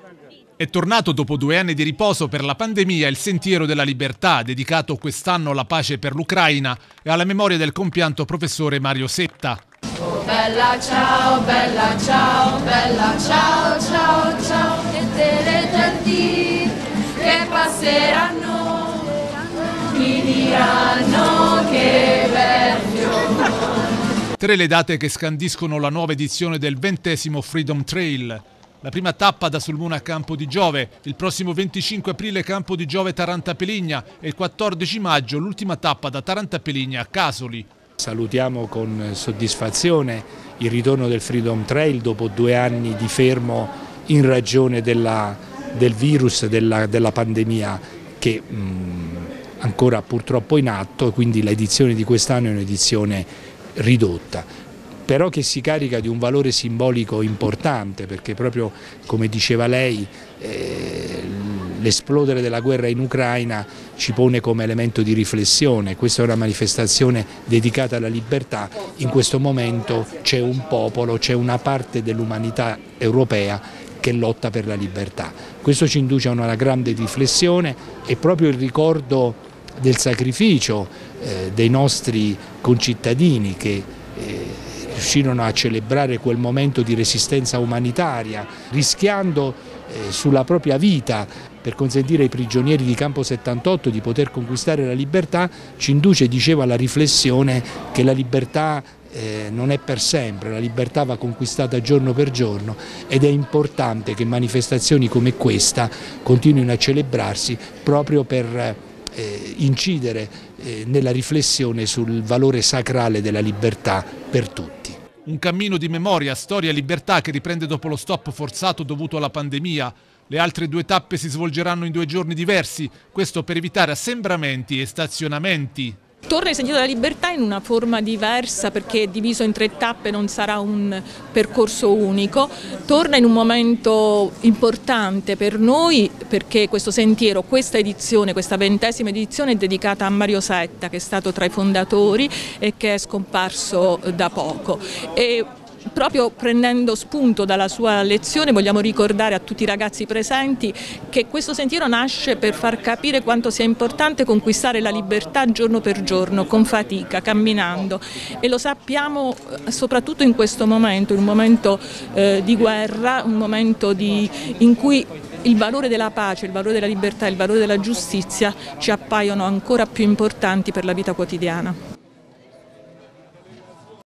È tornato dopo 2 anni di riposo per la pandemia il Sentiero della Libertà, dedicato quest'anno alla pace per l'Ucraina e alla memoria del compianto professore Mario Setta. Oh bella ciao, bella ciao, ciao, ciao, e delle tanti che passeranno, mi diranno che bel fiore. 3 le date che scandiscono la nuova edizione del 20° Freedom Trail. La prima tappa da Sulmona a Campo di Giove, il prossimo 25 aprile Campo di Giove Taranta Peligna e il 14 maggio l'ultima tappa da Taranta Peligna a Casoli. Salutiamo con soddisfazione il ritorno del Freedom Trail dopo 2 anni di fermo in ragione del virus, della pandemia che ancora purtroppo in atto, quindi l'edizione di quest'anno è un'edizione ridotta, però che si carica di un valore simbolico importante, perché proprio come diceva lei l'esplodere della guerra in Ucraina ci pone come elemento di riflessione. Questa è una manifestazione dedicata alla libertà. In questo momento c'è un popolo, c'è una parte dell'umanità europea che lotta per la libertà. Questo ci induce a una grande riflessione e proprio il ricordo del sacrificio dei nostri concittadini che riuscirono a celebrare quel momento di resistenza umanitaria, rischiando sulla propria vita per consentire ai prigionieri di Campo 78 di poter conquistare la libertà, ci induce, dicevo, alla riflessione che la libertà non è per sempre, la libertà va conquistata giorno per giorno ed è importante che manifestazioni come questa continuino a celebrarsi proprio per incidere nella riflessione sul valore sacrale della libertà per tutti. Un cammino di memoria, storia e libertà che riprende dopo lo stop forzato dovuto alla pandemia. Le altre 2 tappe si svolgeranno in 2 giorni diversi, questo per evitare assembramenti e stazionamenti. Torna il Sentiero della Libertà in una forma diversa perché è diviso in 3 tappe, non sarà un percorso unico. Torna in un momento importante per noi perché questo sentiero, questa edizione, questa 20ª edizione è dedicata a Mario Setta, che è stato tra i fondatori e che è scomparso da poco. Proprio prendendo spunto dalla sua lezione vogliamo ricordare a tutti i ragazzi presenti che questo sentiero nasce per far capire quanto sia importante conquistare la libertà giorno per giorno, con fatica, camminando, e lo sappiamo soprattutto in questo momento, in un momento di guerra, un momento in cui il valore della pace, il valore della libertà e il valore della giustizia ci appaiono ancora più importanti per la vita quotidiana.